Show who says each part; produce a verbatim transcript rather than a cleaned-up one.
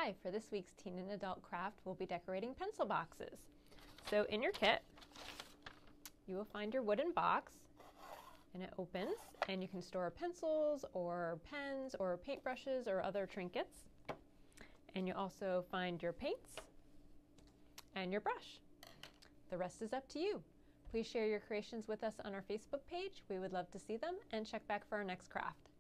Speaker 1: Hi, for this week's teen and adult craft, we'll be decorating pencil boxes. So in your kit, you will find your wooden box, and it opens, and you can store pencils or pens or paintbrushes or other trinkets. And you also find your paints and your brush. The rest is up to you. Please share your creations with us on our Facebook page. We would love to see them, and check back for our next craft.